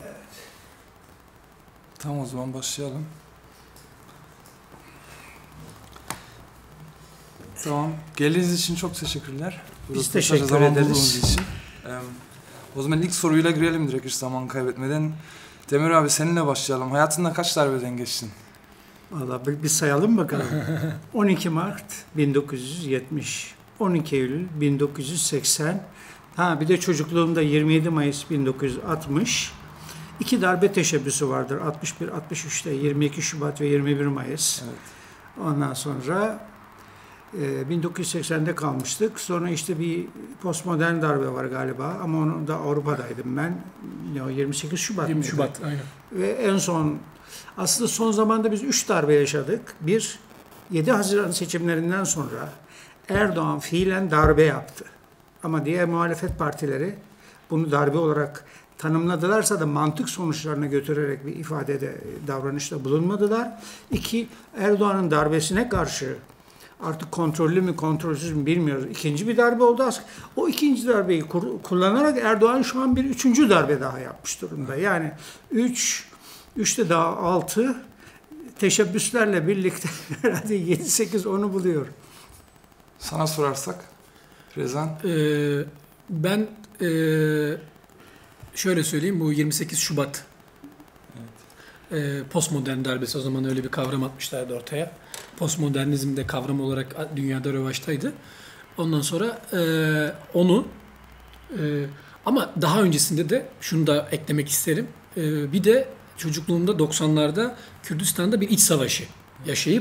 Tamam, o zaman başlayalım. Tamam. Geldiğiniz için çok teşekkürler. Biz teşekkür ederiz. Için. O zaman ilk soruyla girelim direkt hiç zaman kaybetmeden. Demir abi, seninle başlayalım. Hayatında kaç darbeden geçtin? Vallahi bir sayalım bakalım. 12 Mart 1970, 12 Eylül 1980, bir de çocukluğumda 27 Mayıs 1960. 2 darbe teşebbüsü vardır. 61-63'te 22 Şubat ve 21 Mayıs. Evet. Ondan sonra 1980'de kalmıştık. Sonra işte bir postmodern darbe var galiba ama onu da Avrupa'daydım ben. 28 Şubat. 20 Şubat aynen. Ve en son, aslında son zamanda biz 3 darbe yaşadık. Bir, 7 Haziran seçimlerinden sonra Erdoğan fiilen darbe yaptı. Ama diğer muhalefet partileri bunu darbe olarak tanımladılarsa da mantık sonuçlarına götürerek bir ifadede, davranışta bulunmadılar. 2, Erdoğan'ın darbesine karşı artık kontrollü mü kontrolsüz mü bilmiyoruz. İkinci bir darbe oldu. O ikinci darbeyi kullanarak Erdoğan şu an bir 3. darbe daha yapmış durumda. Yani 3'te daha 6 teşebbüslerle birlikte herhalde 7-8-10'u buluyor. Sana sorarsak Rezan? Ben şöyle söyleyeyim, bu 28 Şubat postmodern darbesi, o zaman öyle bir kavram atmışlardı ortaya. Postmodernizm de kavram olarak dünyada revaçtaydı. Ondan sonra onu ama daha öncesinde de şunu da eklemek isterim. Bir de çocukluğumda 90'larda Kürdistan'da bir iç savaşı yaşayıp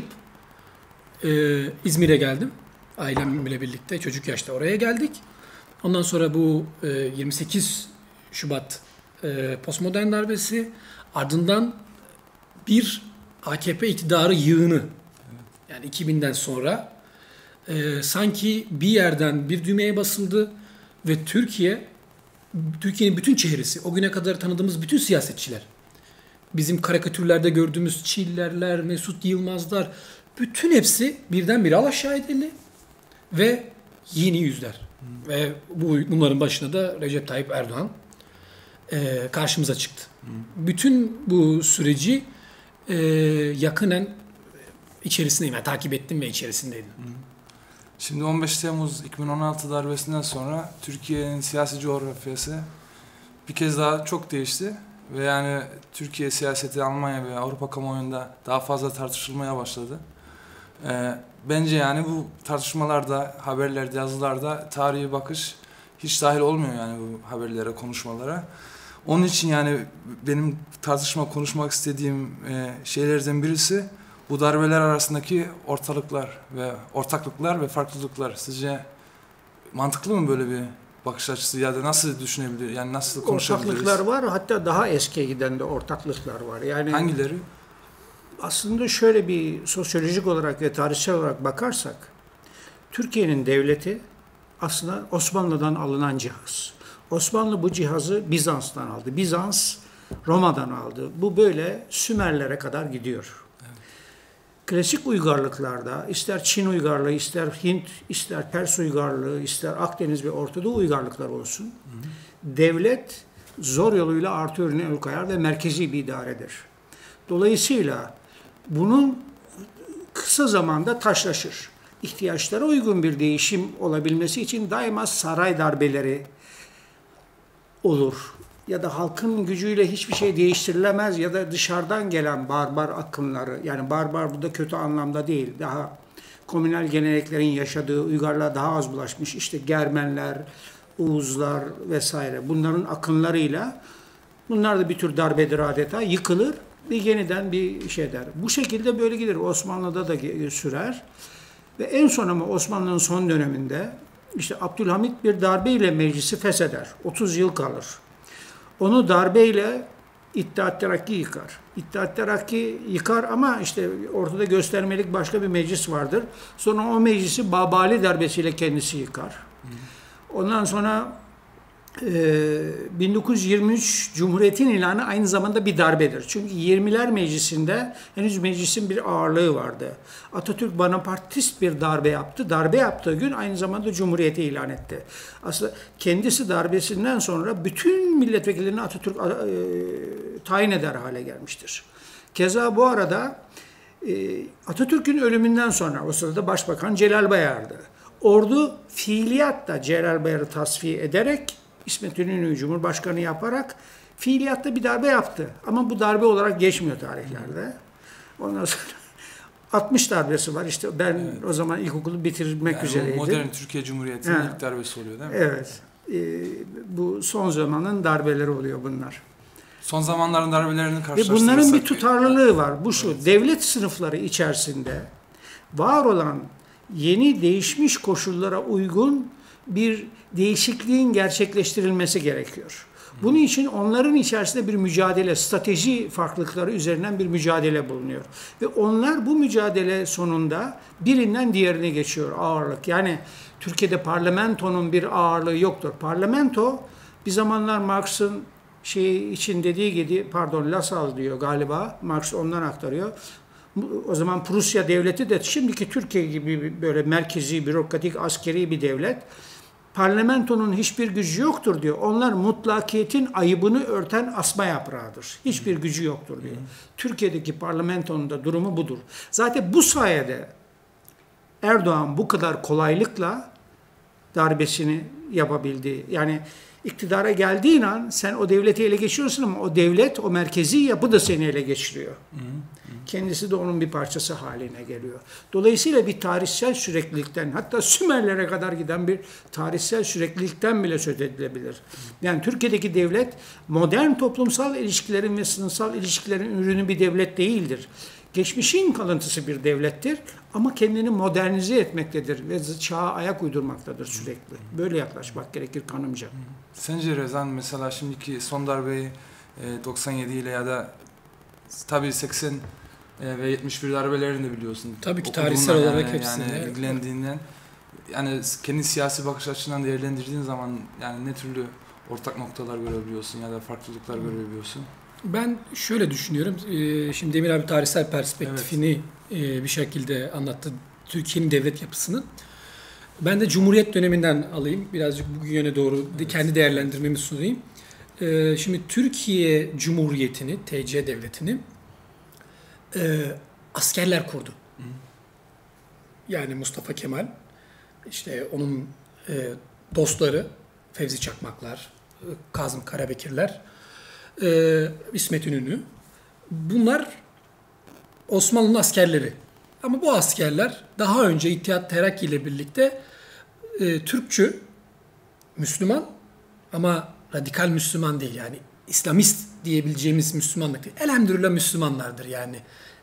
İzmir'e geldim. Ailemle birlikte çocuk yaşta oraya geldik. Ondan sonra bu 28 Şubat postmodern darbesi, ardından bir AKP iktidarı yığını. Yani 2000'den sonra sanki bir yerden bir düğmeye basıldı ve Türkiye'nin bütün çehresi, o güne kadar tanıdığımız bütün siyasetçiler, bizim karikatürlerde gördüğümüz Çillerler, Mesut Yılmazlar, bütün hepsi birdenbire alaşağı edildi ve yeni yüzler. Ve bunların başına da Recep Tayyip Erdoğan karşımıza çıktı. Bütün bu süreci yakinen içerisindeyim. Yani takip ettim ve içerisindeydim. Şimdi 15 Temmuz 2016 darbesinden sonra Türkiye'nin siyasi coğrafyası bir kez daha çok değişti. Ve yani Türkiye siyaseti Almanya ve Avrupa kamuoyunda daha fazla tartışılmaya başladı. Bence yani bu tartışmalarda, haberlerde, yazılarda tarihi bakış hiç dahil olmuyor yani bu haberlere, konuşmalara. Onun için yani benim konuşmak istediğim şeylerden birisi bu darbeler arasındaki ortaklıklar ve farklılıklar. Sizce mantıklı mı böyle bir bakış açısı ya da nasıl düşünebilir, yani nasıl konuşabiliriz? Ortaklıklar var, hatta daha eskiye giden de ortaklıklar var. Yani hangileri? Aslında şöyle bir sosyolojik olarak ve tarihsel olarak bakarsak, Türkiye'nin devleti aslında Osmanlı'dan alınan cihaz. Osmanlı bu cihazı Bizans'tan aldı. Bizans Roma'dan aldı. Bu böyle Sümerlere kadar gidiyor. Evet. Klasik uygarlıklarda ister Çin uygarlığı, ister Hint, ister Pers uygarlığı, ister Akdeniz ve Ortadoğu uygarlıklar olsun. Devlet zor yoluyla artı önüne el koyar ve merkezi bir idaredir. Dolayısıyla bunun kısa zamanda taşlaşır. İhtiyaçlara uygun bir değişim olabilmesi için daima saray darbeleri olur. Ya da halkın gücüyle hiçbir şey değiştirilemez ya da dışarıdan gelen barbar akımları, yani barbar burada kötü anlamda değil, daha komünel geleneklerin yaşadığı uygarlığa daha az bulaşmış, işte Germenler, Oğuzlar vesaire, bunların akınlarıyla, bunlar da bir tür darbedir adeta, yıkılır ve yeniden bir şey der. Bu şekilde böyle gider. Osmanlı'da da sürer. Ve en son ama Osmanlı'nın son döneminde işte Abdülhamit bir darbeyle meclisi fesheder. 30 yıl kalır. Onu darbeyle İttihat Terakki yıkar. İttihat Terakki yıkar ama işte ortada göstermelik başka bir meclis vardır. Sonra o meclisi Babali darbesiyle kendisi yıkar. Ondan sonra 1923 Cumhuriyet'in ilanı aynı zamanda bir darbedir. Çünkü 20'ler Meclisi'nde henüz meclisin bir ağırlığı vardı. Atatürk bonapartist bir darbe yaptı. Darbe yaptığı gün aynı zamanda Cumhuriyet'i ilan etti. Aslında kendisi darbesinden sonra bütün milletvekillerini Atatürk tayin eder hale gelmiştir. Keza bu arada Atatürk'ün ölümünden sonra o sırada Başbakan Celal Bayar'dı. Ordu fiiliyatta Celal Bayar'ı tasfiye ederek İsmet İnönü'yü Cumhurbaşkanı yaparak fiiliyatta bir darbe yaptı. Ama bu darbe olarak geçmiyor tarihlerde. Ondan sonra 60 darbesi var. İşte ben o zaman ilkokulu bitirmek Yani üzereydim. modern Türkiye Cumhuriyeti'nin ilk darbesi oluyor değil mi? Evet. Bu son zamanın darbeleri oluyor bunlar. Son zamanların darbelerini Ve karşılaştırırsak... bunların bir tutarlılığı var. Bu şu, devlet sınıfları içerisinde var olan yeni değişmiş koşullara uygun bir değişikliğin gerçekleştirilmesi gerekiyor. Bunun için onların içerisinde bir mücadele, strateji farklılıkları üzerinden bir mücadele bulunuyor. Ve onlar bu mücadele sonunda birinden diğerine geçiyor ağırlık. Yani Türkiye'de parlamentonun bir ağırlığı yoktur. Parlamento bir zamanlar Marx'ın için dediği gibi, Lassalle diyor galiba, Marx ondan aktarıyor. O zaman Prusya devleti de şimdiki Türkiye gibi böyle merkezi, bürokratik, askeri bir devlet. Parlamentonun hiçbir gücü yoktur diyor. Onlar mutlakiyetin ayıbını örten asma yaprağıdır. Hiçbir gücü yoktur diyor. Türkiye'deki parlamentonun da durumu budur. Zaten bu sayede Erdoğan bu kadar kolaylıkla darbesini yapabildi. Yani iktidara geldiğin an sen o devleti ele geçiriyorsun ama o devlet, o merkezi yapı da seni ele geçiriyor. Kendisi de onun bir parçası haline geliyor. Dolayısıyla bir tarihsel süreklilikten, hatta Sümerlere kadar giden bir tarihsel süreklilikten bile söz edilebilir. Yani Türkiye'deki devlet modern toplumsal ilişkilerin ve sınıfsal ilişkilerin ürünü bir devlet değildir. Geçmişin kalıntısı bir devlettir ama kendini modernize etmektedir ve çağa ayak uydurmaktadır sürekli. Böyle yaklaşmak gerekir kanımca. Sence Rezan mesela şimdiki son darbeyi 97 ile ya da tabii 80 ve 71 darbelerini de biliyorsun. Tabii ki tarihsel olarak hepsini. Yani ilgilendiğinden, yani kendi siyasi bakış açısından değerlendirdiğin zaman yani ne türlü ortak noktalar görebiliyorsun ya da farklılıklar görebiliyorsun? Ben şöyle düşünüyorum. Şimdi Demir abi tarihsel perspektifini bir şekilde anlattı. Türkiye'nin devlet yapısını. Ben de Cumhuriyet döneminden alayım. Birazcık bugüne doğru kendi değerlendirmemi sunayım. Şimdi Türkiye Cumhuriyeti'ni, TC Devleti'ni askerler kurdu. Yani Mustafa Kemal, işte onun dostları, Fevzi Çakmaklar, Kazım Karabekirler, İsmet İnönü. Bunlar Osmanlı'nın askerleri. Ama bu askerler daha önce İttihat Terakki ile birlikte Türkçü, Müslüman ama radikal Müslüman değil, yani İslamist diyebileceğimiz Müslümanlık değil. Elhamdülillah Müslümanlardır yani.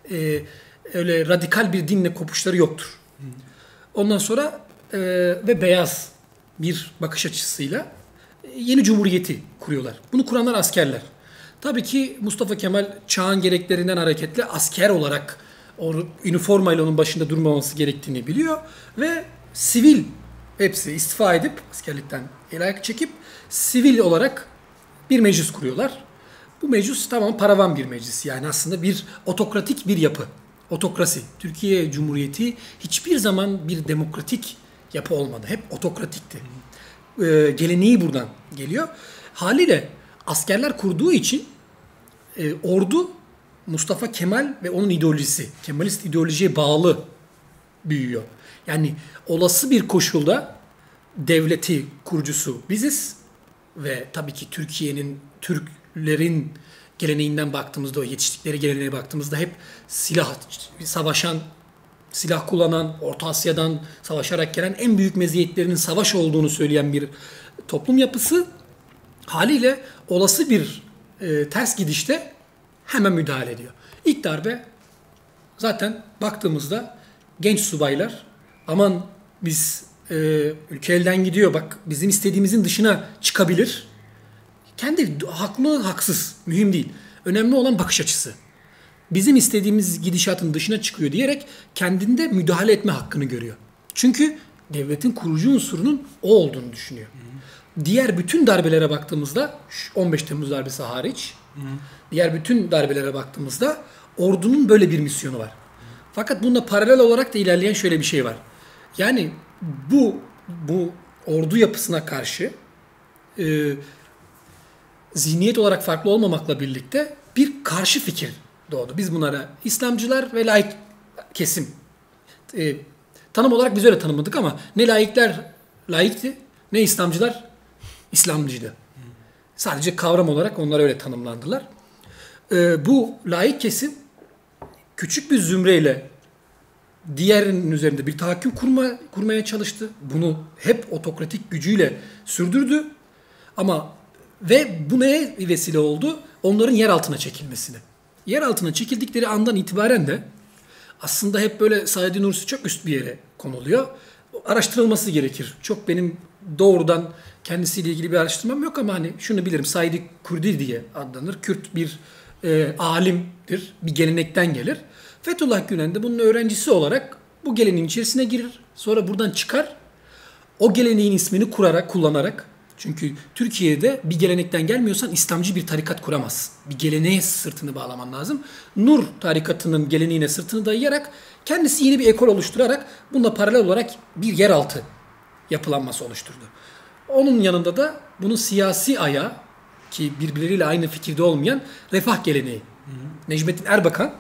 Öyle radikal bir dinle kopuşları yoktur. Ondan sonra ve beyaz bir bakış açısıyla yeni cumhuriyeti kuruyorlar. Bunu kuranlar askerler. Tabii ki Mustafa Kemal çağın gereklerinden hareketle asker olarak o üniformayla onun başında durmaması gerektiğini biliyor ve sivil hepsi istifa edip askerlikten el ayak çekip sivil olarak bir meclis kuruyorlar. Bu meclis tamam paravan bir meclis, yani aslında bir otokratik bir yapı. Otokrasi. Türkiye Cumhuriyeti hiçbir zaman bir demokratik yapı olmadı. Hep otokratikti. Geleneği buradan geliyor. Haliyle askerler kurduğu için ordu Mustafa Kemal ve onun ideolojisi, Kemalist ideolojiye bağlı büyüyor. Yani olası bir koşulda devleti kurucusu biziz ve tabii ki Türkiye'nin, Türklerin geleneğinden baktığımızda, o yetiştikleri geleneğe baktığımızda hep savaşan, silah kullanan, Orta Asya'dan savaşarak gelen, en büyük meziyetlerinin savaş olduğunu söyleyen bir toplum yapısı. Haliyle olası bir ters gidişte hemen müdahale ediyor. İlk darbe zaten baktığımızda genç subaylar, aman biz ülke elden gidiyor, bak bizim istediğimizin dışına çıkabilir. Kendi haklı haksız mühim değil. Önemli olan bakış açısı. Bizim istediğimiz gidişatın dışına çıkıyor diyerek kendinde müdahale etme hakkını görüyor. Çünkü devletin kurucu unsurunun o olduğunu düşünüyor. diğer bütün darbelere baktığımızda 15 Temmuz darbesi hariç diğer bütün darbelere baktığımızda ordunun böyle bir misyonu var. Fakat bununla paralel olarak da ilerleyen şöyle bir şey var. Yani bu ordu yapısına karşı zihniyet olarak farklı olmamakla birlikte bir karşı fikir doğdu. Biz bunlara İslamcılar ve laik kesim tanım olarak biz öyle tanımladık ama ne laikler laikti ne İslamcılar İslamcıydı. Sadece kavram olarak onlar öyle tanımlandılar. Bu laik kesim küçük bir zümreyle diğerinin üzerinde bir tahakküm kurmaya çalıştı. Bunu hep otokratik gücüyle sürdürdü. Ve bu neye vesile oldu? Onların yer altına çekilmesine. Yer altına çekildikleri andan itibaren de aslında hep böyle Said Nursi çok üst bir yere konuluyor. Araştırılması gerekir. Çok benim doğrudan kendisiyle ilgili bir araştırmam yok ama hani şunu bilirim. Said Kurdi diye adlanır. Kürt bir alimdir. Bir gelenekten gelir. Fethullah Gülen de bunun öğrencisi olarak bu geleneğin içerisine girir. Sonra buradan çıkar. O geleneğin ismini kullanarak, çünkü Türkiye'de bir gelenekten gelmiyorsan İslamcı bir tarikat kuramazsın. Bir geleneğe sırtını bağlaman lazım. Nur tarikatının geleneğine sırtını dayayarak kendisi yeni bir ekol oluşturarak bununla paralel olarak bir yeraltı yapılanması oluşturdu. Onun yanında da bunun siyasi ayağı, ki birbirleriyle aynı fikirde olmayan refah geleneği. Necmettin Erbakan,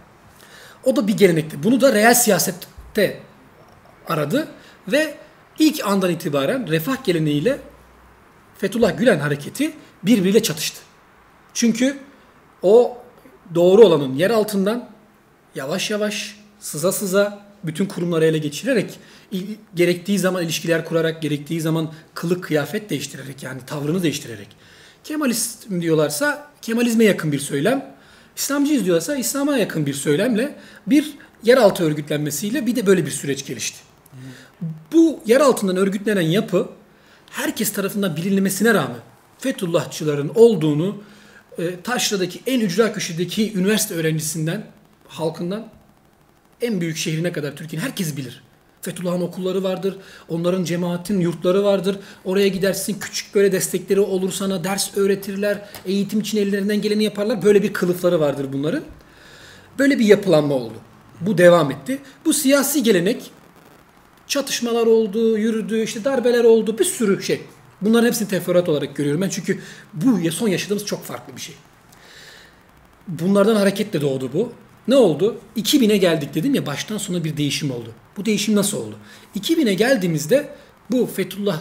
o da bir gelenekti. Bunu da reel siyasette aradı ve ilk andan itibaren refah geleneğiyle Fethullah Gülen hareketi birbiriyle çatıştı. Çünkü o doğru olanın yer altından yavaş yavaş, sıza sıza bütün kurumları ele geçirerek, gerektiği zaman ilişkiler kurarak, gerektiği zaman kılık kıyafet değiştirerek, yani tavrını değiştirerek, Kemalist diyorlarsa Kemalizme yakın bir söylem, İslamcıyız diyorlarsa İslam'a yakın bir söylemle bir yeraltı örgütlenmesiyle bir de böyle bir süreç gelişti. Bu yer altından örgütlenen yapı herkes tarafından bilinmesine rağmen Fethullahçıların olduğunu Taşra'daki en ücra köşedeki üniversite öğrencisinden, halkından en büyük şehrine kadar Türkiye'nin herkes bilir. Fethullah'ın okulları vardır, onların cemaatin yurtları vardır. Oraya gidersin, küçük böyle destekleri olur sana, ders öğretirler, eğitim için ellerinden geleni yaparlar. Böyle bir kılıfları vardır bunların. Böyle bir yapılanma oldu. Bu devam etti. Bu siyasi gelenek, çatışmalar oldu, yürüdü, işte darbeler oldu, bir sürü şey. Bunların hepsini teferruat olarak görüyorum ben çünkü bu son yaşadığımız çok farklı bir şey. Bunlardan hareketle doğdu bu. Ne oldu? 2000'e geldik dedim ya, baştan sona bir değişim oldu. Bu değişim nasıl oldu? 2000'e geldiğimizde bu Fethullah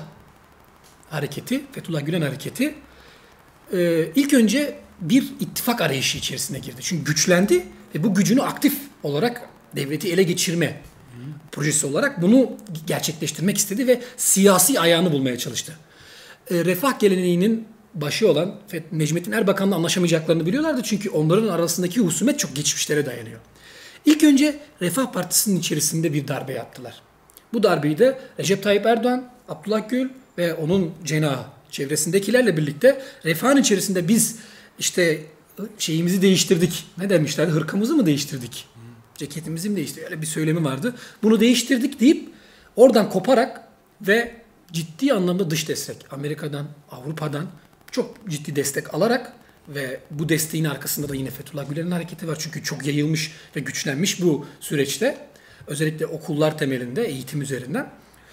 Gülen hareketi ilk önce bir ittifak arayışı içerisine girdi. Çünkü güçlendi ve bu gücünü aktif olarak devleti ele geçirme projesi olarak bunu gerçekleştirmek istedi ve siyasi ayağını bulmaya çalıştı. Refah geleneğinin başı olan Necmettin Erbakan'la anlaşamayacaklarını biliyorlardı çünkü onların arasındaki husumet çok geçmişlere dayanıyor. İlk önce Refah Partisi'nin içerisinde bir darbe yaptılar. Bu darbeyi de Recep Tayyip Erdoğan, Abdullah Gül ve onun cenahı çevresindekilerle birlikte Refah'ın içerisinde biz işte şeyimizi değiştirdik. Ne demişlerdi? Hırkamızı mı değiştirdik? Ceketimizi mi değiştirdik? Öyle bir söylemi vardı. Bunu değiştirdik deyip oradan koparak ve ciddi anlamda dış destek, Amerika'dan, Avrupa'dan çok ciddi destek alarak ve bu desteğin arkasında da yine Fethullah Gülen'in hareketi var. Çünkü çok yayılmış ve güçlenmiş bu süreçte. Özellikle okullar temelinde, eğitim üzerinden.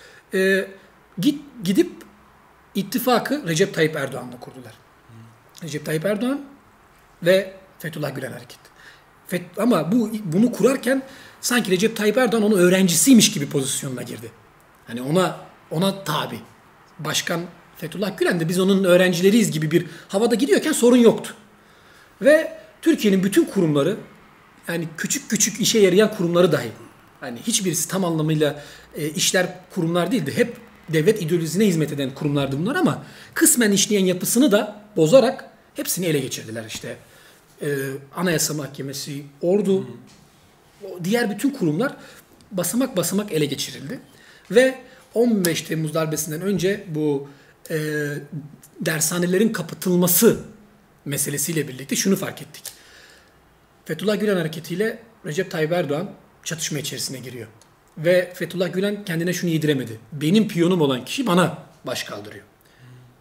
Gidip ittifakı Recep Tayyip Erdoğan'la kurdular. Recep Tayyip Erdoğan ve Fethullah Gülen hareketi. Ama bunu kurarken sanki Recep Tayyip Erdoğan onun öğrencisiymiş gibi pozisyonuna girdi. Hani ona tabi. Başkan Fethullah Gülen de biz onun öğrencileriyiz gibi bir havada gidiyorken sorun yoktu. Ve Türkiye'nin bütün kurumları, yani küçük küçük işe yarayan kurumları dahi, hani hiçbirisi tam anlamıyla işler kurumlar değildi. Hep devlet ideolojisine hizmet eden kurumlardı bunlar ama kısmen işleyen yapısını da bozarak hepsini ele geçirdiler işte. Anayasa Mahkemesi, ordu, diğer bütün kurumlar basamak basamak ele geçirildi. Ve 15 Temmuz darbesinden önce bu dershanelerin kapatılması meselesiyle birlikte şunu fark ettik. Fethullah Gülen hareketiyle Recep Tayyip Erdoğan çatışma içerisine giriyor. Ve Fethullah Gülen kendine şunu yediremedi. Benim piyonum olan kişi bana baş kaldırıyor.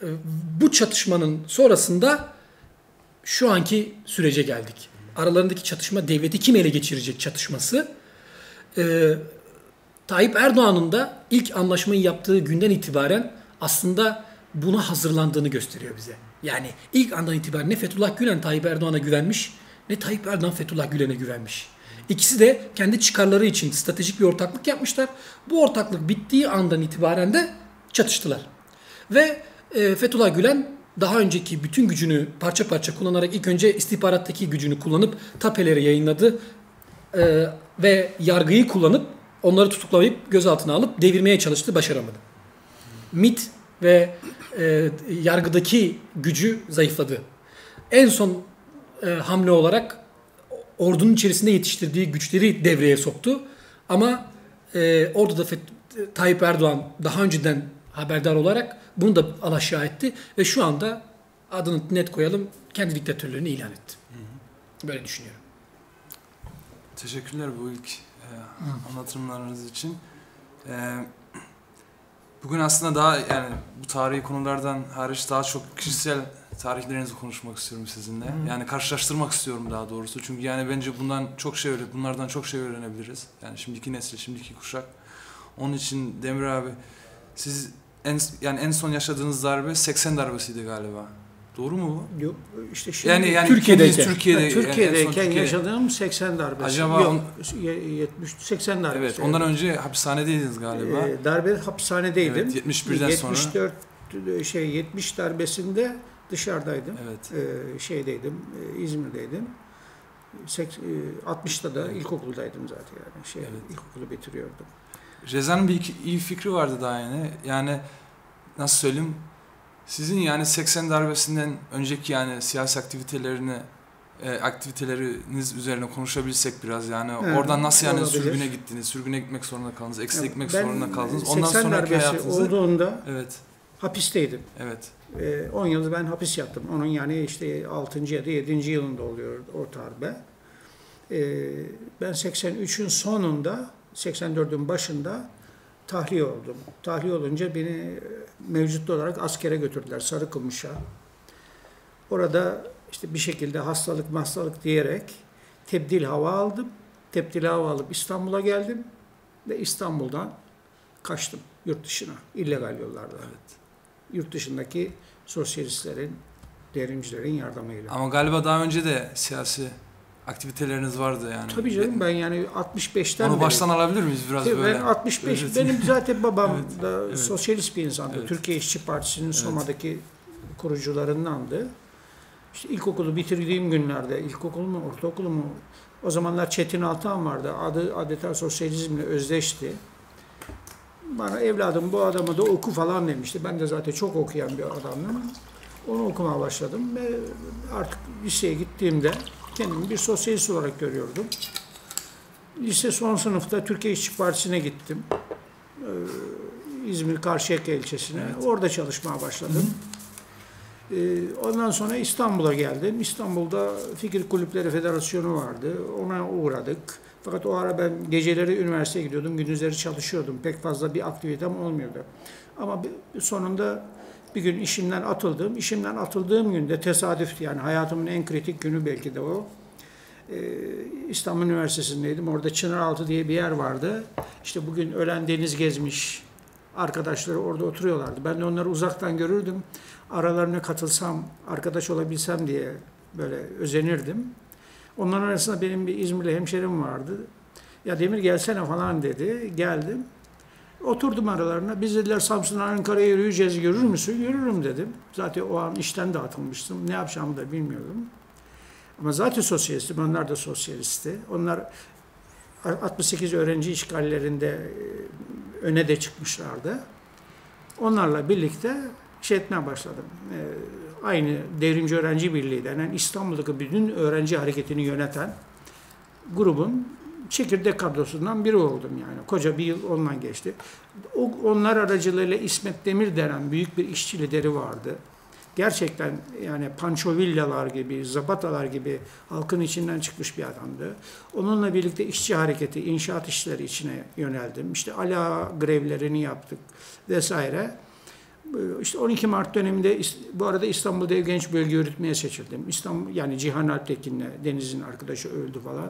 bu çatışmanın sonrasında şu anki sürece geldik. Aralarındaki çatışma devleti kim ele geçirecek çatışması. Tayyip Erdoğan'ın da ilk anlaşmayı yaptığı günden itibaren aslında buna hazırlandığını gösteriyor bize. Yani ilk andan itibaren ne Fethullah Gülen Tayyip Erdoğan'a güvenmiş, ne Tayyip Erdoğan Fethullah Gülen'e güvenmiş. İkisi de kendi çıkarları için stratejik bir ortaklık yapmışlar. Bu ortaklık bittiği andan itibaren de çatıştılar. Ve Fethullah Gülen daha önceki bütün gücünü parça parça kullanarak ilk önce istihbarattaki gücünü kullanıp tapeleri yayınladı ve yargıyı kullanıp onları tutuklayıp gözaltına alıp devirmeye çalıştı, başaramadı. MİT ve yargıdaki gücü zayıfladı. En son hamle olarak ordunun içerisinde yetiştirdiği güçleri devreye soktu. Ama orada da Tayyip Erdoğan daha önceden haberdar olarak bunu da alaşağı etti ve şu anda adını net koyalım, kendi diktatörlüğünü ilan etti. Böyle düşünüyorum. Teşekkürler bu ilk anlatımlarınız için. Bugün aslında daha yani bu tarihi konulardan hariç daha çok kişisel tarihlerinizi konuşmak istiyorum sizinle. Yani karşılaştırmak istiyorum daha doğrusu. Çünkü yani bence bunlardan çok şey öğrenebiliriz. Yani şimdiki nesil, şimdiki kuşak. Onun için Demir abi, siz en son yaşadığınız darbe 80 darbesiydi galiba. Doğru mu bu? Yok işte şimdi yani Türkiye'deyken yaşadığım 80 darbesi. Acaba 80 darbesi. Evet, ondan önce hapishanedeydiniz galiba. Darbe hapishanedeydim. Evet, 71'den sonra. 70 darbesinde dışarıdaydım. Evet. Şeydeydim, İzmir'deydim. 60'ta da ilkokuldaydım zaten yani. Evet. İlkokulu bitiriyordum. Reza'nın iyi fikri vardı daha yeni. Yani nasıl söyleyeyim? Sizin yani 80 darbesinden önceki yani siyasi aktiviteleriniz üzerine konuşabilsek biraz yani oradan nasıl yani olabilir. sürgüne gittiniz, sürgüne gitmek zorunda kaldınız, eksile gitmek zorunda kaldınız. Ondan 80 sonraki darbesi hayatınızı olduğunda evet. hapisteydim. Evet. 10 yıl ben hapis yattım. Onun yani işte 6. ya da 7. yılında oluyor o darbe. Ben 83'ün sonunda, 84'ün başında tahliye oldum. Tahliye olunca beni mevcut olarak askere götürdüler Sarıkamış'a. Orada işte bir şekilde hastalık diyerek tebdil hava aldım. Tebdil hava alıp İstanbul'a geldim ve İstanbul'dan kaçtım yurt dışına illegal yollarla. Evet. Yurt dışındaki sosyalistlerin, devrimcilerin yardımıyla. Ama galiba daha önce de siyasi aktiviteleriniz vardı yani. Tabii canım, ben yani 65'ten onu baştan alabilir miyiz biraz böyle? Ben 65, evet. Benim zaten babam da evet. sosyalist bir insandı. Evet. Türkiye İşçi Partisi'nin Soma'daki kurucularındandı. İşte ilkokulu bitirdiğim günlerde, ilkokul mu, ortaokul mu, o zamanlar Çetin Altan vardı. Adı adeta sosyalizmle özdeşti. Bana evladım bu adamı da oku falan demişti. Ben de zaten çok okuyan bir adamdım. Onu okumaya başladım ve artık liseye gittiğimde kendimi bir sosyalist olarak görüyordum. Lise son sınıfta Türkiye İşçi Partisi'ne gittim. İzmir Karşıyaka ilçesine. Evet. Orada çalışmaya başladım. Ondan sonra İstanbul'a geldim. İstanbul'da Fikir Kulüpleri Federasyonu vardı. Ona uğradık. Fakat o ara ben geceleri üniversiteye gidiyordum. Gündüzleri çalışıyordum. Pek fazla bir aktivitem olmuyordu. Ama sonunda bir gün işimden atıldım. İşimden atıldığım günde tesadüftü, yani hayatımın en kritik günü belki de o. İstanbul Üniversitesi'ndeydim. Orada Çınaraltı diye bir yer vardı. İşte bugün ölen Deniz Gezmiş arkadaşları orada oturuyorlardı. Ben de onları uzaktan görürdüm. Aralarına katılsam, arkadaş olabilsem diye böyle özenirdim. Onların arasında benim bir İzmirli hemşerim vardı. Ya Demir gelsene falan dedi. Geldim. Oturdum aralarına. Biz dediler Samsun'dan Ankara'ya yürüyeceğiz, görür müsün? Yürürüm dedim. Zaten o an işten dağıtılmıştım. Ne yapacağımı da bilmiyordum. Ama zaten sosyalistim. Onlar da sosyalistti. Onlar 68 öğrenci işgallerinde öne de çıkmışlardı. Onlarla birlikte etmeye başladım. Aynı Devrimci Öğrenci Birliği denen İstanbul'daki bütün öğrenci hareketini yöneten grubun çekirdek kadrosundan biri oldum yani. Koca bir yıl ondan geçti. Onlar aracılığıyla İsmet Demir denen büyük bir işçi lideri vardı. Gerçekten yani Pancho Villalar gibi, Zapatalar gibi halkın içinden çıkmış bir adamdı. Onunla birlikte işçi hareketi, inşaat işleri içine yöneldim. İşte ala grevlerini yaptık vesaire. İşte 12 Mart döneminde bu arada İstanbul'da genç bölge yürütmeye seçildim. Yani Cihan Alptekin'le Deniz'in arkadaşı öldü falan.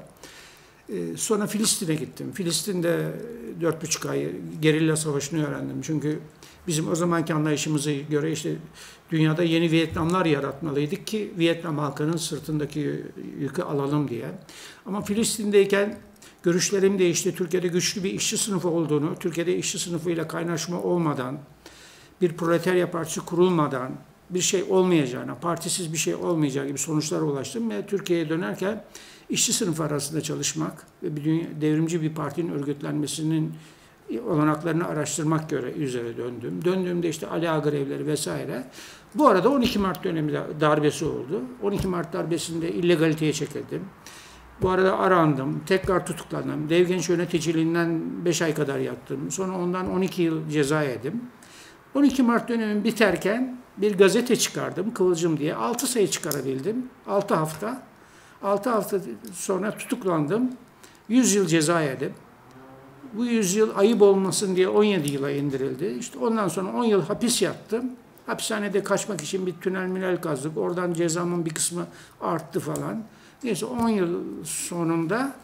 Sonra Filistin'e gittim. Filistin'de 4,5 ay gerilla savaşını öğrendim. Çünkü bizim o zamanki anlayışımıza göre işte dünyada yeni Vietnamlar yaratmalıydık ki Vietnam halkının sırtındaki yükü alalım diye. Ama Filistin'deyken görüşlerim değişti. Türkiye'de güçlü bir işçi sınıfı olduğunu, Türkiye'de işçi sınıfıyla kaynaşma olmadan, bir proletarya partisi kurulmadan bir şey olmayacağına, partisiz bir şey olmayacağı gibi sonuçlara ulaştım ve Türkiye'ye dönerken işçi sınıfı arasında çalışmak ve devrimci bir partinin örgütlenmesinin olanaklarını araştırmak üzere döndüm. Döndüğümde işte Ali Ağa grevleri vesaire. Bu arada 12 Mart dönemi darbesi oldu. 12 Mart darbesinde illegaliteye çekildim. Bu arada arandım, tekrar tutuklandım. Devgenç yöneticiliğinden 5 ay kadar yattım. Sonra ondan 12 yıl ceza yedim. 12 Mart dönemi biterken bir gazete çıkardım, Kıvılcım diye. 6 sayı çıkarabildim. 6 hafta. 6 hafta sonra tutuklandım. 100 yıl ceza yedim. Bu 100 yıl ayıp olmasın diye 17 yıla indirildi. İşte ondan sonra 10 yıl hapis yattım. Hapishanede kaçmak için bir tünel kazdık. Oradan cezamın bir kısmı arttı falan. Neyse 10 yıl sonunda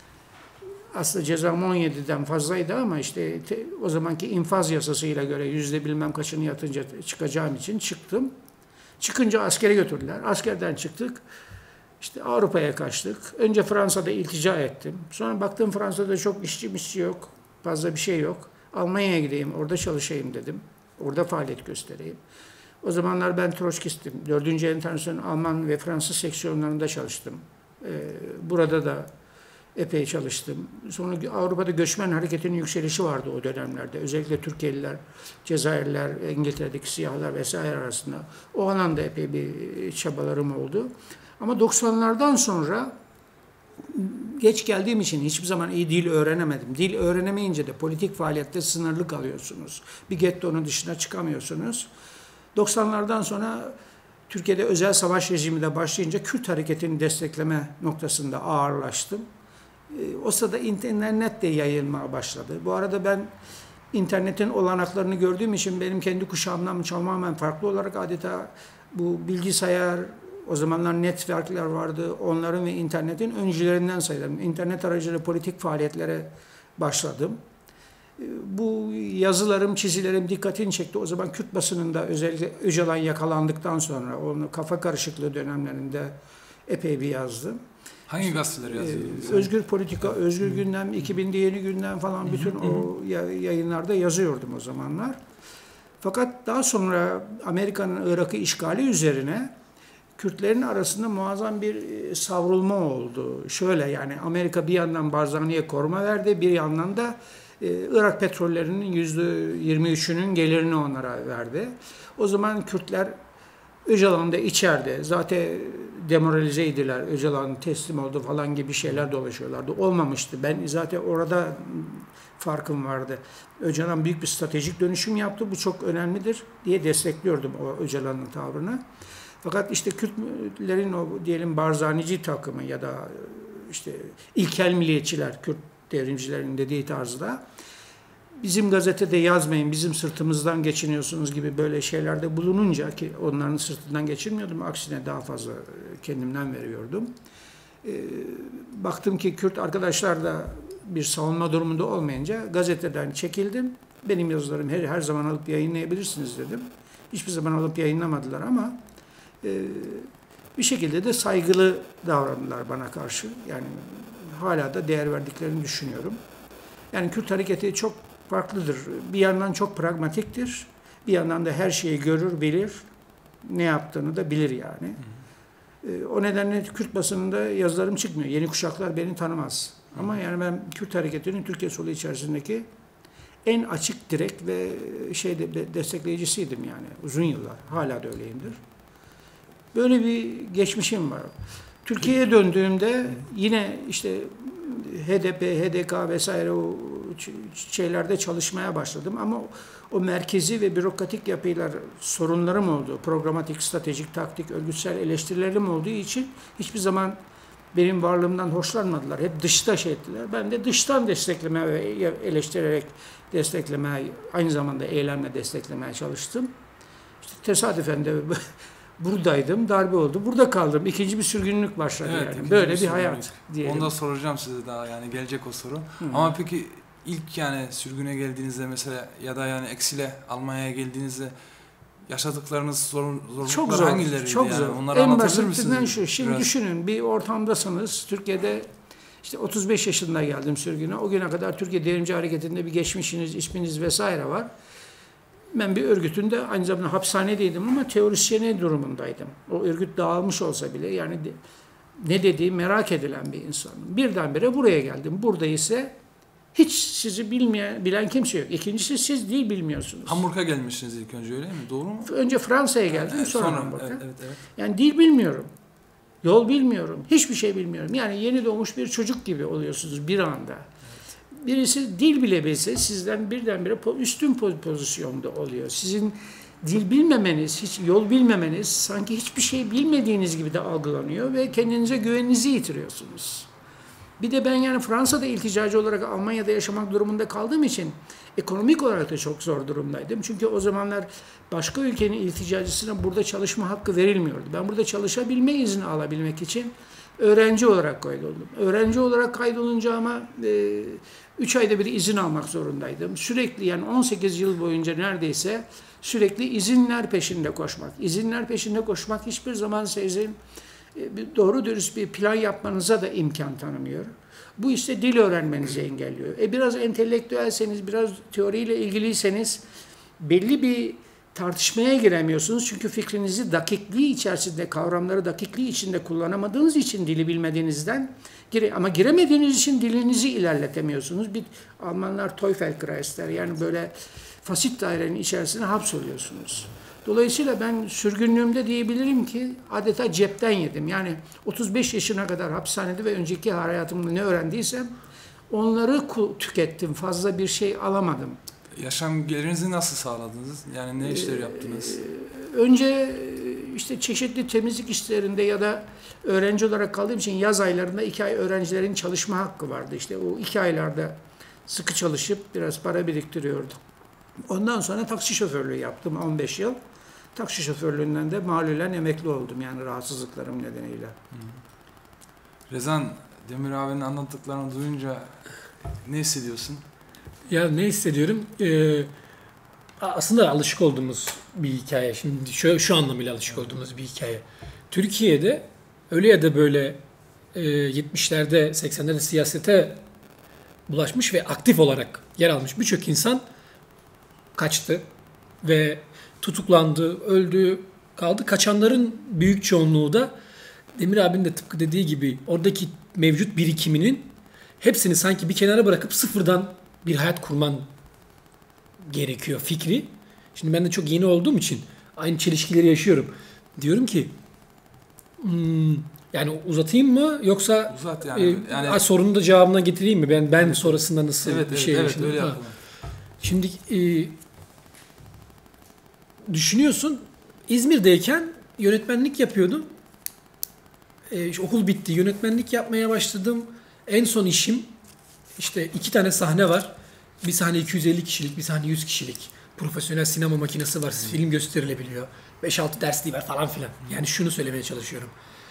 aslında cezam 17'den fazlaydı ama işte o zamanki infaz yasasıyla göre yüzde bilmem kaçını yatınca çıkacağım için çıktım. Çıkınca askere götürdüler. Askerden çıktık. İşte Avrupa'ya kaçtık. Önce Fransa'da iltica ettim. Sonra baktım Fransa'da çok işçi yok. Fazla bir şey yok. Almanya'ya gideyim, orada çalışayım dedim. Orada faaliyet göstereyim. O zamanlar ben Troçkistim. 4. Enternasyonel Alman ve Fransız seksiyonlarında çalıştım. Burada da epey çalıştım. Sonra Avrupa'da göçmen hareketinin yükselişi vardı o dönemlerde. Özellikle Türkiye'liler, Cezayirliler, İngiltere'deki siyahlar vesaire arasında. O alanda epey bir çabalarım oldu. Ama 90'lardan sonra geç geldiğim için hiçbir zaman iyi dil öğrenemedim. Dil öğrenemeyince de politik faaliyette sınırlı kalıyorsunuz. Bir gettonun dışına çıkamıyorsunuz. 90'lardan sonra Türkiye'de özel savaş rejimi de başlayınca Kürt hareketini destekleme noktasında ağırlaştım. O sırada internet de yayılmaya başladı. Bu arada ben internetin olanaklarını gördüğüm için benim kendi kuşağımdan tamamen farklı olarak adeta bu bilgisayar, o zamanlar networkler vardı, onların ve internetin öncülerinden sayılırım. İnternet aracılığıyla politik faaliyetlere başladım. Bu yazılarım, çizilerim dikkatini çekti. O zaman Kürt basınında özellikle Öcalan yakalandıktan sonra, onun kafa karışıklığı dönemlerinde epey bir yazdım. Hangi gazeteleri yazdınız? Özgür Politika, Özgür Gündem, 2000'de Yeni Gündem falan bütün o yayınlarda yazıyordum o zamanlar. Fakat daha sonra Amerika'nın Irak'ı işgali üzerine Kürtlerin arasında muazzam bir savrulma oldu. Şöyle yani Amerika bir yandan Barzani'ye koruma verdi, bir yandan da Irak petrollerinin %23'ünün gelirini onlara verdi. O zaman Kürtler Öcalan'da içeride zaten demoralizeydiler. Öcalan teslim oldu falan gibi şeyler dolaşıyorlardı. Olmamıştı. Ben zaten orada farkım vardı. Öcalan büyük bir stratejik dönüşüm yaptı. Bu çok önemlidir diye destekliyordum o Öcalan'ın tavrını. Fakat işte Kürtlerin o diyelim Barzanici takımı ya da işte ilkel milliyetçiler, Kürt devrimcilerin dediği tarzda bizim gazetede yazmayın, bizim sırtımızdan geçiniyorsunuz gibi böyle şeylerde bulununca ki onların sırtından geçirmiyordum. Aksine daha fazla kendimden veriyordum. Baktım ki Kürt arkadaşlar da bir savunma durumunda olmayınca gazeteden çekildim. Benim yazılarım her zaman alıp yayınlayabilirsiniz dedim. Hiçbir zaman alıp yayınlamadılar ama bir şekilde de saygılı davrandılar bana karşı. Yani hala da değer verdiklerini düşünüyorum. Yani Kürt hareketi çok farklıdır. Bir yandan çok pragmatiktir. Bir yandan da her şeyi görür, bilir. Ne yaptığını da bilir yani. O nedenle Kürt basınında yazılarım çıkmıyor. Yeni kuşaklar beni tanımaz. Ama yani ben Kürt hareketinin Türkiye solu içerisindeki en açık, direkt ve destekleyicisiydim yani uzun yıllar. Hala da öyleyimdir. Böyle bir geçmişim var. Türkiye'ye döndüğümde yine işte HDP, HDK vesaire o şeylerde çalışmaya başladım ama o merkezi ve bürokratik yapılar sorunlarım oldu. Programatik, stratejik, taktik, örgütsel eleştirilerim olduğu için hiçbir zaman benim varlığımdan hoşlanmadılar. Hep dışta şey ettiler. Ben de dıştan destekleme ve eleştirerek desteklemeye, aynı zamanda eylemle desteklemeye çalıştım. İşte tesadüfen de buradaydım, darbe oldu. Burada kaldım. İkinci bir sürgünlük başladı Evet, yani. Böyle bir hayat diyelim. Onu da soracağım size daha, yani gelecek o soru. Hı. Ama peki ilk yani sürgüne geldiğinizde mesela ya da yani eksile Almanya'ya geldiğinizde yaşadıklarınız Çok zorluklar zor, hangileriydi? çok yani? zor. Onları En anlatabilir basitinden misiniz? şu. Şimdi biraz? düşünün, bir ortamdasınız. Türkiye'de işte 35 yaşında geldim sürgüne. O güne kadar Türkiye Devrimci Hareketi'nde bir geçmişiniz, isminiz vesaire var. Ben bir örgütünde aynı zamanda hapishanedeydim ama teorisyeni durumundaydım. O örgüt dağılmış olsa bile yani ne dediği merak edilen bir insanım. Birdenbire buraya geldim. Burada ise hiç sizi bilen kimse yok. İkincisi siz dil bilmiyorsunuz. Hamburg'a gelmişsiniz ilk önce, öyle mi? Doğru mu? Önce Fransa'ya geldim, sonra Hamburg'a. Evet. Yani dil bilmiyorum. Yol bilmiyorum. Hiçbir şey bilmiyorum. Yani yeni doğmuş bir çocuk gibi oluyorsunuz bir anda. Birisi dil bile bilse sizden birdenbire üstün pozisyonda oluyor. Sizin dil bilmemeniz, hiç yol bilmemeniz sanki hiçbir şey bilmediğiniz gibi de algılanıyor ve kendinize güveninizi yitiriyorsunuz. Bir de ben yani Fransa'da ilticacı olarak Almanya'da yaşamak durumunda kaldığım için ekonomik olarak da çok zor durumdaydım. Çünkü o zamanlar başka ülkenin ilticacısına burada çalışma hakkı verilmiyordu. Ben burada çalışabilme izni alabilmek için öğrenci olarak kaydoldum. Öğrenci olarak kaydolunca ama 3 ayda bir izin almak zorundaydım. Sürekli yani 18 yıl boyunca neredeyse sürekli izinler peşinde koşmak. İzinler peşinde koşmak hiçbir zaman sizin doğru dürüst bir plan yapmanıza da imkan tanımıyor. Bu işte dil öğrenmenizi engelliyor. Biraz entelektüelseniz, biraz teoriyle ilgiliyseniz belli bir tartışmaya giremiyorsunuz. Çünkü fikrinizi dakikliği içerisinde, kavramları dakikliği içinde kullanamadığınız için dili bilmediğinizden ama giremediğiniz için dilinizi ilerletemiyorsunuz. Almanlar Teufelkreis der. Yani böyle fasit dairenin içerisine hapsoluyorsunuz. Dolayısıyla ben sürgünlüğümde diyebilirim ki adeta cepten yedim. Yani 35 yaşına kadar hapishanede ve önceki hayatımda ne öğrendiysem onları tükettim. Fazla bir şey alamadım. Yaşam gelirinizi nasıl sağladınız? Yani ne işler yaptınız? Önce işte çeşitli temizlik işlerinde ya da öğrenci olarak kaldığım için yaz aylarında 2 ay öğrencilerin çalışma hakkı vardı. İşte o 2 aylarda sıkı çalışıp biraz para biriktiriyordum. Ondan sonra taksi şoförlüğü yaptım 15 yıl. Taksi şoförlüğünden de malulen emekli oldum yani rahatsızlıklarım nedeniyle. Rezan, Demir abinin anlattıklarını duyunca ne hissediyorsun? Ya ne hissediyorum? Aslında alışık olduğumuz bir hikaye. Şimdi şu anlamıyla alışık olduğumuz bir hikaye. Türkiye'de öyle ya da böyle 70'lerde 80'lerde siyasete bulaşmış ve aktif olarak yer almış birçok insan kaçtı ve tutuklandı, öldü, kaldı. Kaçanların büyük çoğunluğu da Demir abinin de tıpkı dediği gibi oradaki mevcut birikiminin hepsini sanki bir kenara bırakıp sıfırdan bir hayat kurman gerekiyor fikri. Şimdi ben de çok yeni olduğum için aynı çelişkileri yaşıyorum. Diyorum ki yani uzatayım mı yoksa uzat yani sorunun da cevabına getireyim mi? Ben evet. Sonrasında nasıl bir şey yaşadım? Öyle yapalım. Şimdi düşünüyorsun, İzmir'deyken yönetmenlik yapıyordum. Okul bitti, yönetmenlik yapmaya başladım. En son işim işte 2 tane sahne var. Bir sahne 250 kişilik, bir sahne 100 kişilik. Profesyonel sinema makinesi var, film gösterilebiliyor. 5-6 dersliği var falan filan. Yani şunu söylemeye çalışıyorum.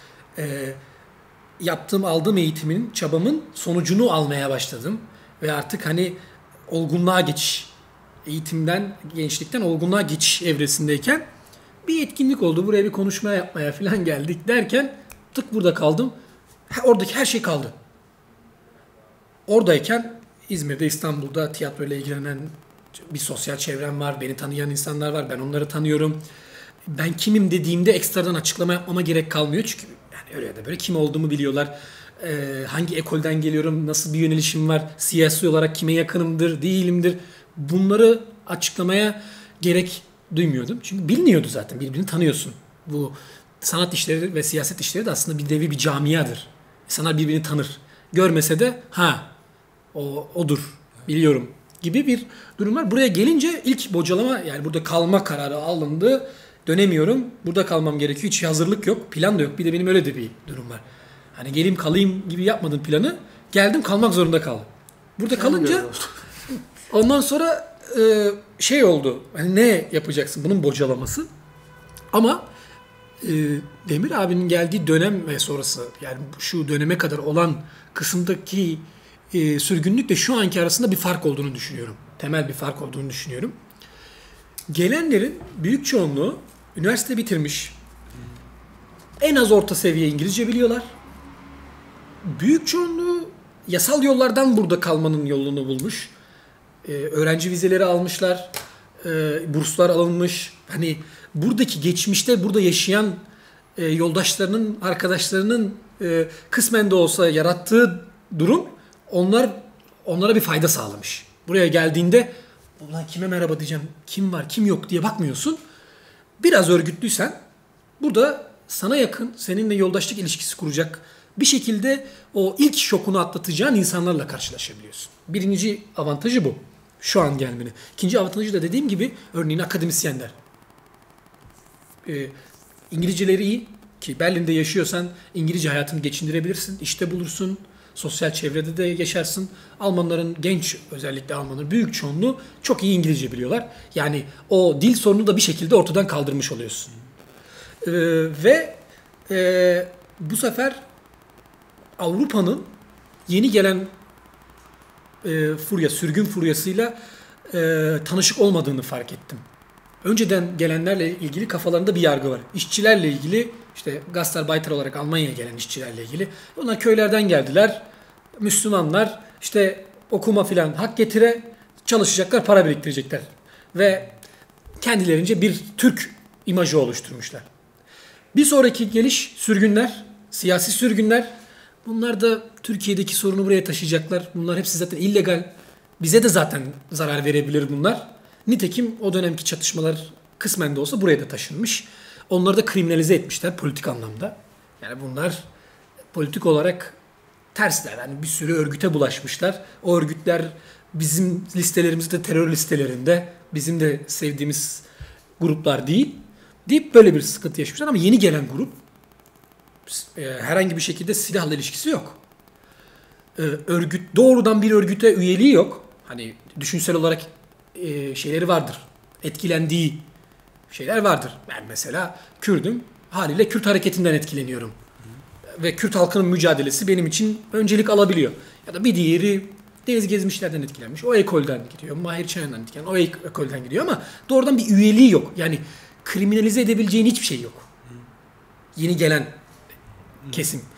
Aldığım eğitimin, çabamın sonucunu almaya başladım. Ve artık hani olgunluğa geçiş, eğitimden, gençlikten olgunluğa geçiş evresindeyken bir etkinlik oldu. Buraya bir konuşma yapmaya falan geldik derken tık burada kaldım. Oradaki her şey kaldı. Oradayken İzmir'de, İstanbul'da tiyatroyla ilgilenen bir sosyal çevrem var. Beni tanıyan insanlar var. Ben onları tanıyorum. Ben kimim dediğimde ekstradan açıklama yapmama gerek kalmıyor. Çünkü yani öyle ya da böyle kim olduğumu biliyorlar. Hangi ekolden geliyorum, nasıl bir yönelişim var, siyasi olarak kime yakınımdır, değilimdir. Bunları açıklamaya gerek duymuyordum. Çünkü biliniyordu zaten, birbirini tanıyorsun. Bu sanat işleri ve siyaset işleri de aslında bir nevi bir camiadır. İnsanlar birbirini tanır. Görmese de odur, biliyorum gibi bir durum var. Buraya gelince ilk bocalama, yani burada kalma kararı alındı. Dönemiyorum, burada kalmam gerekiyor. Hiç hazırlık yok, plan da yok. Bir de benim öyle de bir durum var. Hani geleyim kalayım gibi yapmadım planı. Geldim, kalmak zorunda kaldım. Burada kalınca ondan sonra oldu. Hani ne yapacaksın? Bunun bocalaması. Ama Demir abinin geldiği dönem ve sonrası, yani şu döneme kadar olan kısımdaki sürgünlükle şu anki arasında bir fark olduğunu düşünüyorum. Temel bir fark olduğunu düşünüyorum. Gelenlerin büyük çoğunluğu üniversite bitirmiş. En az orta seviye İngilizce biliyorlar. Büyük çoğunluğu yasal yollardan burada kalmanın yolunu bulmuş. Öğrenci vizeleri almışlar. Burslar alınmış. Hani buradaki geçmişte burada yaşayan yoldaşlarının, arkadaşlarının kısmen de olsa yarattığı durum onlara bir fayda sağlamış. Buraya geldiğinde ulan kime merhaba diyeceğim, kim var, kim yok diye bakmıyorsun. Biraz örgütlüysen burada sana yakın, seninle yoldaşlık ilişkisi kuracak bir şekilde o ilk şokunu atlatacağın insanlarla karşılaşabiliyorsun. Birinci avantajı bu. Şu an gelmeni. İkinci avantajı da dediğim gibi örneğin akademisyenler. İngilizceleri iyi ki Berlin'de yaşıyorsan İngilizce hayatını geçindirebilirsin, işte bulursun, sosyal çevrede de yaşarsın. Almanların, genç özellikle Almanların büyük çoğunluğu çok iyi İngilizce biliyorlar. Yani o dil sorunu da bir şekilde ortadan kaldırmış oluyorsun. Ve bu sefer Avrupa'nın yeni gelen sürgün furyasıyla tanışık olmadığını fark ettim. Önceden gelenlerle ilgili kafalarında bir yargı var. İşçilerle ilgili, işte Gastarbeiter olarak Almanya'ya gelen işçilerle ilgili. Onlar köylerden geldiler. Müslümanlar, işte okuma filan hak getire, çalışacaklar, para biriktirecekler. Ve kendilerince bir Türk imajı oluşturmuşlar. Bir sonraki geliş sürgünler, siyasi sürgünler. Bunlar da Türkiye'deki sorunu buraya taşıyacaklar. Bunlar hepsi zaten illegal. Bize de zaten zarar verebilir bunlar. Nitekim o dönemki çatışmalar kısmen de olsa buraya da taşınmış. Onları da kriminalize etmişler politik anlamda. Yani bunlar politik olarak tersler. Yani bir sürü örgüte bulaşmışlar. O örgütler bizim listelerimizde, terör listelerinde, bizim de sevdiğimiz gruplar değil deyip böyle bir sıkıntı yaşamışlar. Ama yeni gelen grup herhangi bir şekilde silahla ilişkisi yok. Doğrudan bir örgüte üyeliği yok. Hani düşünsel olarak şeyleri vardır. Etkilendiği şeyler vardır. Ben mesela Kürdüm. Haliyle Kürt hareketinden etkileniyorum. Ve Kürt halkının mücadelesi benim için öncelik alabiliyor. Ya da bir diğeri Deniz Gezmişler'den etkilenmiş. O ekolden gidiyor. Mahir Çayan'dan etkilenen. O ekolden gidiyor ama doğrudan bir üyeliği yok. Yani kriminalize edebileceğin hiçbir şey yok. Yeni gelen kesim.